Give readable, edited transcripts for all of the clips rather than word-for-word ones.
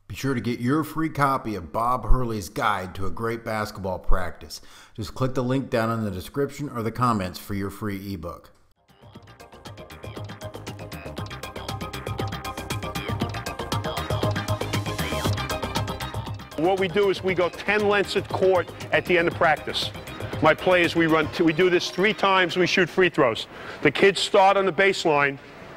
Be sure to get your free copy of Bob Hurley's Guide to a Great Basketball Practice. Just click the link down in the description or the comments for your free ebook. What we do is we go 10 lengths at court at the end of practice. My players, we do this 3 times, we shoot free throws. The kids start on the baseline,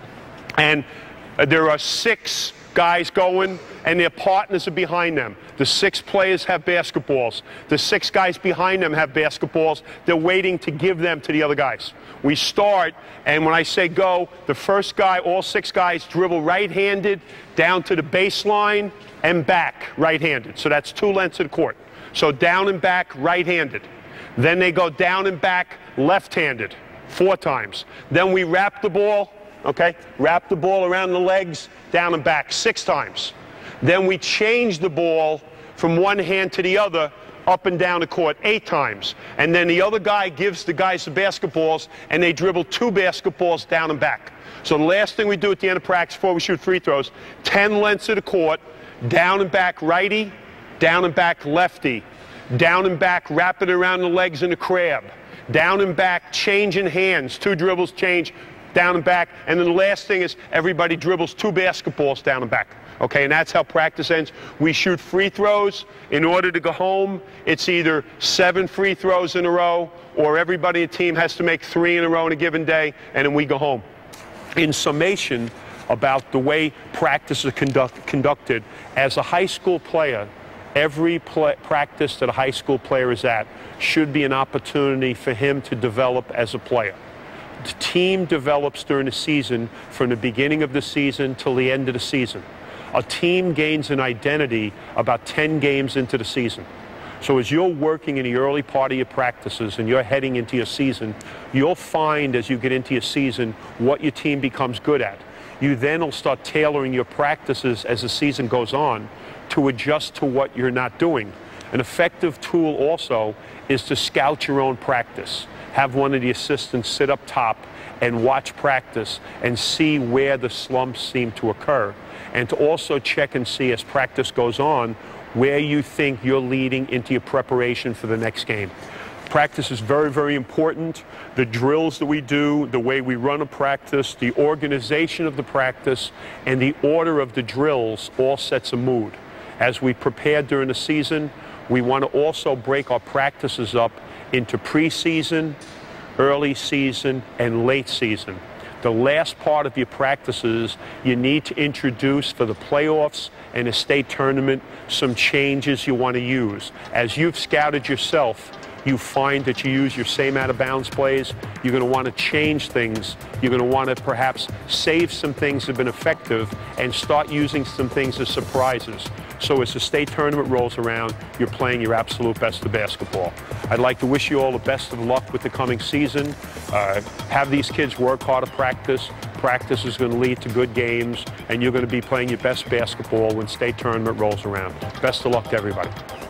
and there are 6 guys going, and their partners are behind them. The 6 players have basketballs. The 6 guys behind them have basketballs. They're waiting to give them to the other guys. We start, and when I say go, the first guy, all 6 guys dribble right-handed down to the baseline and back right-handed. So that's 2 lengths of the court. So down and back right-handed. Then they go down and back left-handed 4 times. Then we wrap the ball, okay? Wrap the ball around the legs, down and back 6 times. Then we change the ball from one hand to the other, up and down the court 8 times. And then the other guy gives the guys the basketballs, and they dribble 2 basketballs down and back. So the last thing we do at the end of practice before we shoot free throws, 10 lengths of the court, down and back righty, down and back lefty, down and back wrap it around the legs in a crab, down and back changing hands, 2 dribbles change, down and back, and then the last thing is everybody dribbles 2 basketballs down and back. Okay, and that's how practice ends. We shoot free throws. In order to go home, it's either 7 free throws in a row, or everybody in the team has to make 3 in a row in a given day, and then we go home. In summation, about the way practice is conducted, as a high school player, every practice that a high school player is at should be an opportunity for him to develop as a player. The team develops during the season from the beginning of the season till the end of the season. A team gains an identity about 10 games into the season. So as you're working in the early part of your practices and you're heading into your season, you'll find as you get into your season what your team becomes good at. You then will start tailoring your practices as the season goes on to adjust to what you're not doing. An effective tool also is to scout your own practice. Have one of the assistants sit up top and watch practice and see where the slumps seem to occur. And to also check and see as practice goes on where you think you're leading into your preparation for the next game. Practice is very, very important. The drills that we do, the way we run a practice, the organization of the practice, and the order of the drills all sets a mood. As we prepare during the season, we want to also break our practices up into preseason, early season, and late season. The last part of your practices, you need to introduce for the playoffs and the state tournament some changes you want to use. As you've scouted yourself, you find that you use your same out-of-bounds plays. You're going to want to change things. You're going to want to perhaps save some things that have been effective and start using some things as surprises. So as the state tournament rolls around, you're playing your absolute best of basketball. I'd like to wish you all the best of luck with the coming season. Have these kids work hard at practice. Practice is going to lead to good games, and you're going to be playing your best basketball when state tournament rolls around. Best of luck to everybody.